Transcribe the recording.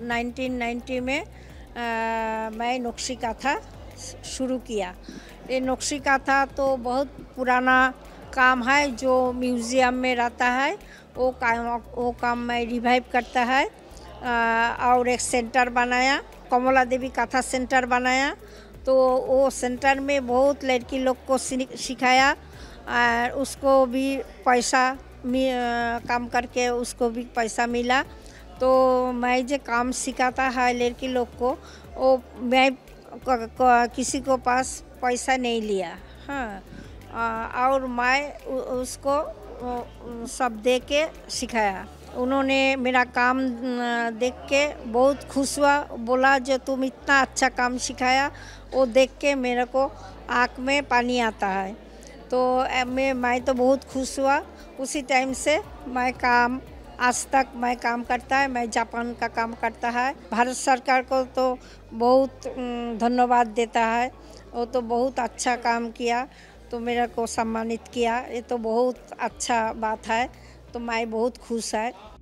1990 में मैं नक्शी काथा शुरू किया। ये नक्शी काथा तो बहुत पुराना काम है जो म्यूज़ियम में रहता है। वो काम मैं रिवाइव करता है। और एक सेंटर बनाया, कमला देवी कथा सेंटर बनाया। तो वो सेंटर में बहुत लड़की लोग को सिखाया और उसको भी पैसा काम करके उसको भी पैसा मिला। तो मैं जो काम सिखाता है लड़की लोग को, वो मैं किसी को पास पैसा नहीं लिया। हाँ, और मैं उसको सब दे के सिखाया। उन्होंने मेरा काम देख के बहुत खुश हुआ, बोला जो तुम इतना अच्छा काम सिखाया। वो देख के मेरे को आँख में पानी आता है। तो मैं तो बहुत खुश हुआ। उसी टाइम से मैं काम आज तक मैं काम करता है। मैं जापान का काम करता है। भारत सरकार को तो बहुत धन्यवाद देता है। वो तो बहुत अच्छा काम किया तो मेरे को सम्मानित किया। ये तो बहुत अच्छा बात है। तो मैं बहुत खुश है।